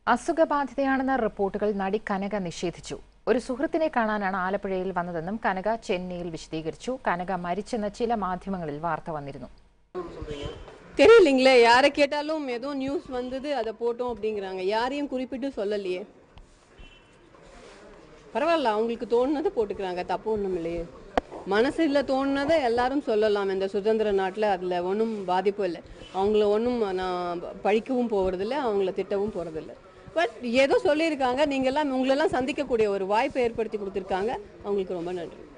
അസുഖബാധിതയാണെന്ന റിപ്പോർട്ടുകൾ നടി കനക നിഷേധിച്ചു. ഒരു സുഹൃത്തിനെ കാണാനാണ് ആലപ്പുഴയിൽ വന്നതെന്നും കനക ചെന്നൈയിൽ വിശദീകരിച്ചു. കനക മരിച്ചെന്ന ചില മാധ്യമങ്ങളിൽ വാർത്ത വന്നിരുന്നു. தெரியலீங்களே, யாரை கேட்டாலும் ஏதோ நியூஸ் வந்தது அதை போட்டோம் அப்படிங்கிறாங்க. யாரையும் குறிப்பிட்டு சொல்லலையே. பரவாயில்ல, அவங்களுக்கு தோணுனதை போட்டுக்கிறாங்க, தப்பு ஒன்றும் இல்லையே. மனசில் தோணுனதை எல்லாரும் சொல்லலாம் இந்த சுதந்திர நாட்டில். அதில் ஒன்றும் பாதிப்பு இல்லை. அவங்கள ஒன்றும் நான் பழிக்கவும் போகிறதில்ல, அவங்கள திட்டவும் போகிறதில்ல. பட் ஏதோ சொல்லியிருக்காங்க. நீங்கள்லாம் உங்களெல்லாம் சந்திக்கக்கூடிய ஒரு வாய்ப்பை ஏற்படுத்தி கொடுத்துருக்காங்க. அவங்களுக்கு ரொம்ப நன்றி.